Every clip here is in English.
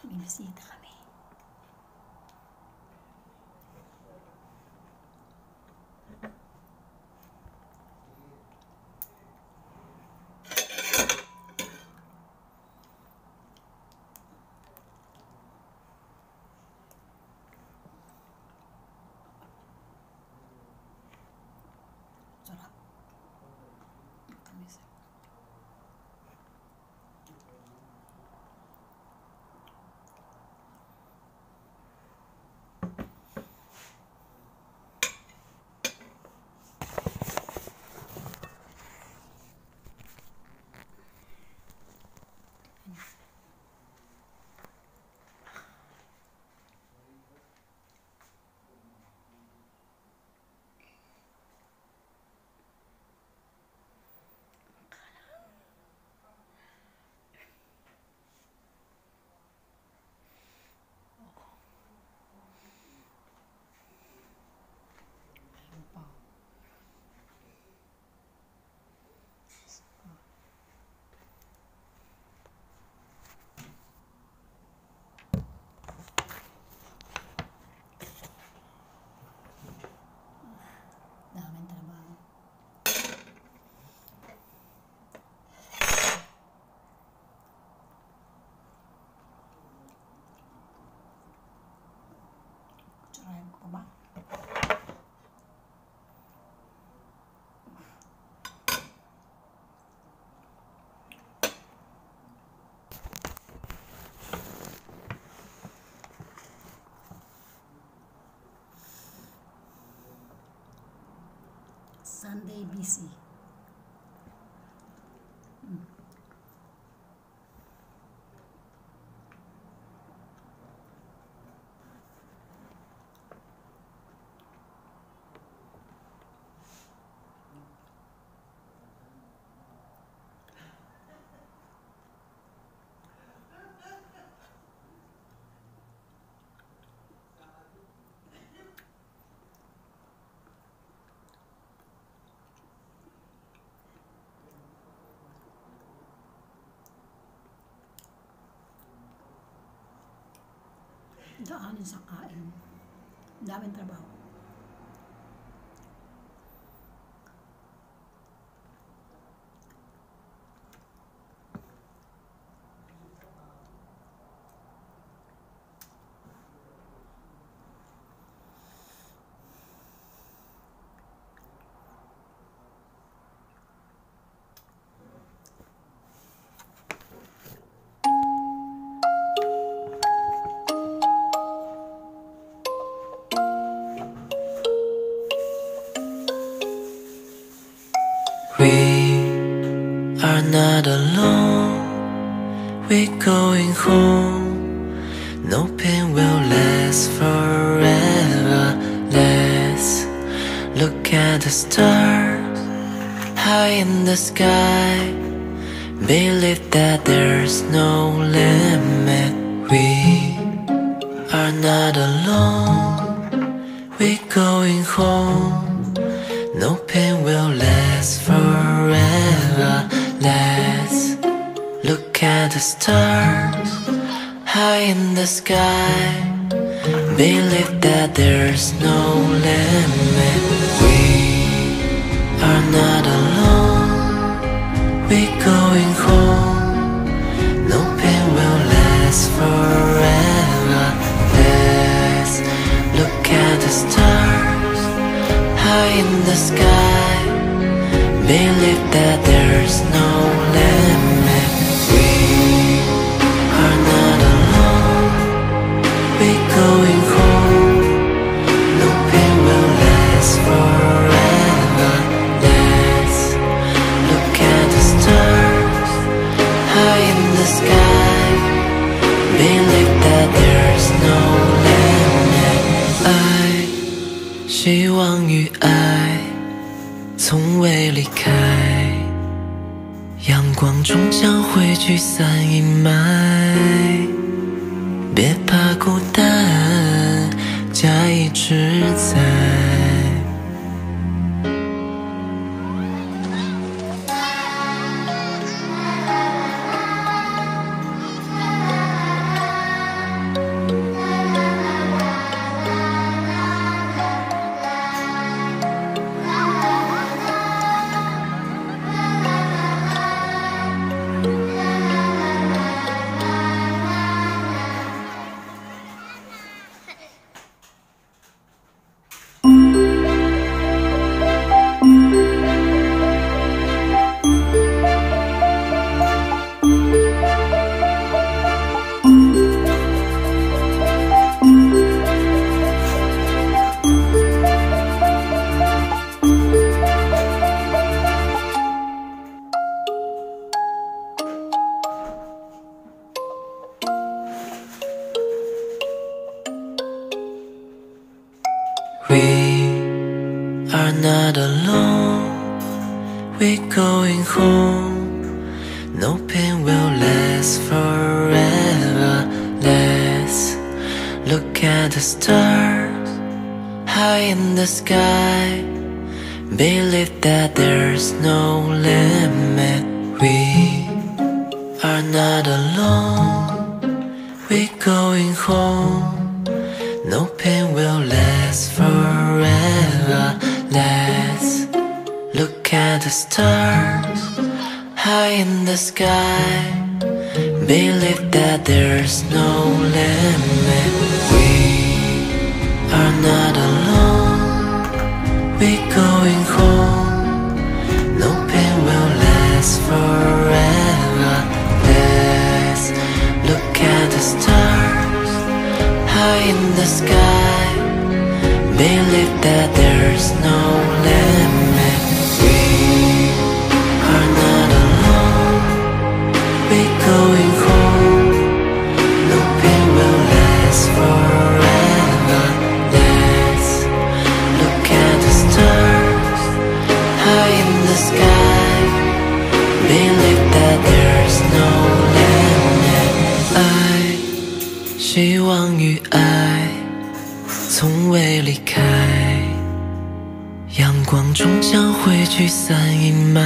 May bisita kami. Sarap. Matamis. Daming trabaho. Kutsarahin ko pa ba? Sunday busy. Daanin sa kain. Daming trabaho. We are not alone, we're going home. No pain will last forever. Let's look at the stars high in the sky. Believe that there's no limit. We are not alone, we're going home. No pain will last forever. Let's look at the stars high in the sky. Believe that there's no limit. We are not alone, we're going home. No pain will last forever. Let's look at the stars high in the sky. Believe that there's no limit. We are not alone, we're going home. No pain will last forever. Let's look at the stars high in the sky. Believe that there's no limit. 爱，希望与爱从未离开，阳光终将会驱散阴霾。别怕孤单，家一直在。 not alone. We're going home. No pain will last forever. Let's look at the stars high in the sky. Believe that there's no limit. We are not alone. We're going home. No pain will last forever. Let's look at the stars high in the sky. Believe that there's no limit. We are not alone. We're going home. No pain will last forever. Let's look at the stars high in the sky. Believe that there's no limit. We are not alone. We're going home. No pain will last forever. Let's look at the stars high in the sky. Believe that there's no limit. 爱，希望与爱从未离开，阳光终将会驱散阴霾。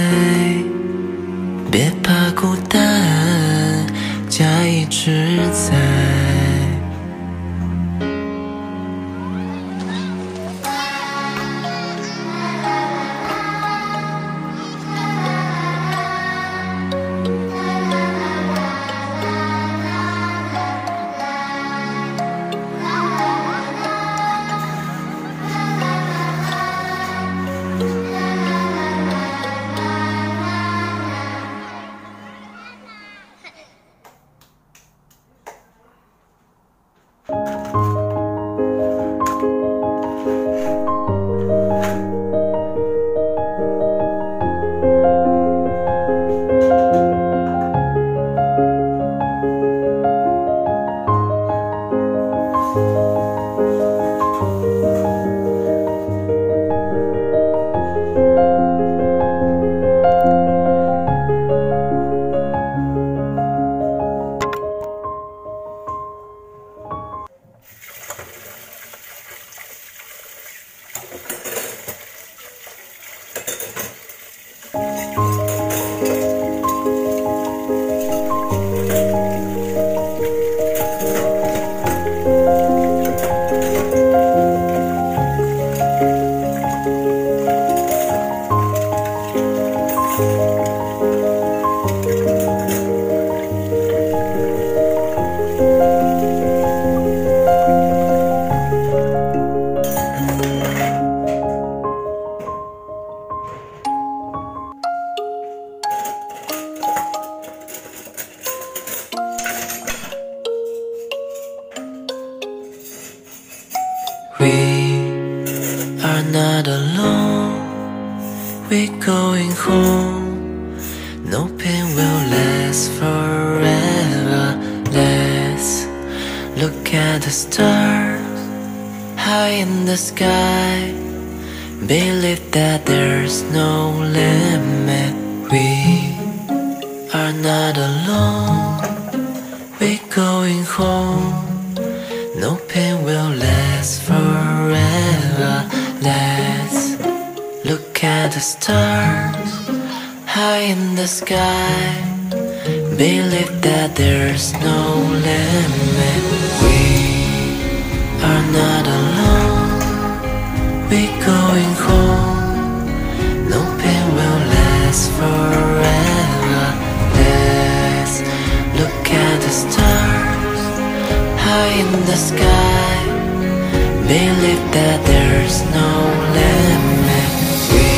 别怕孤单，家一直在。We are not alone. We're going home. No pain will last forever. Let's look at the stars high in the sky. Believe that there's no limit. We are not alone. We're going home. No pain will last forever. Let's look at the stars high in the sky. Believe that there's no limit. We are not alone. We're going home. No pain will last forever. Let's look at the stars high in the sky. Believe that there's no limit. We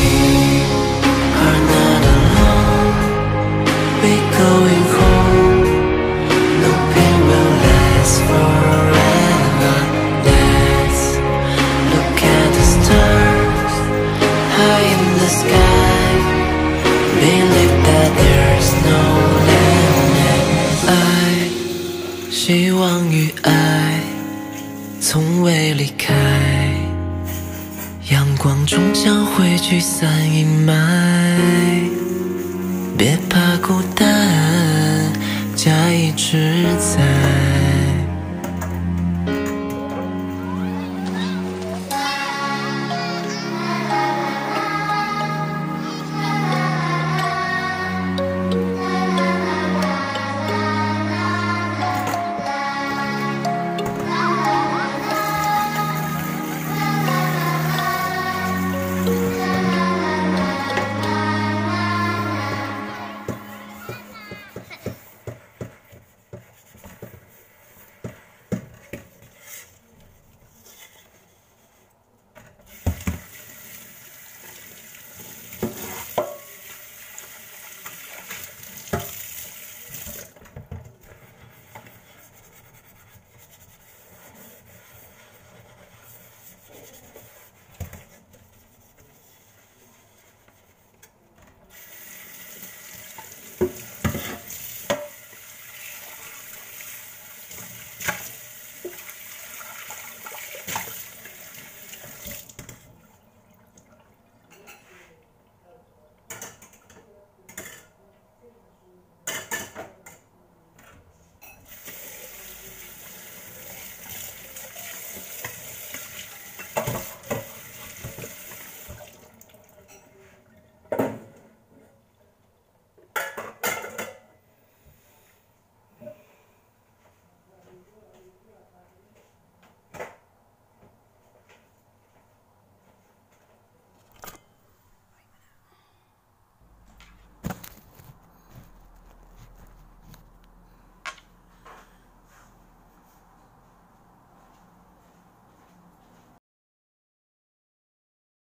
are not alone. We're going home. No pain will last forever. Let's look at the stars high in the sky. Believe that there's no limit. 爱，希望与爱从未离开，阳光终将会聚散阴霾，别怕孤单，假以志在。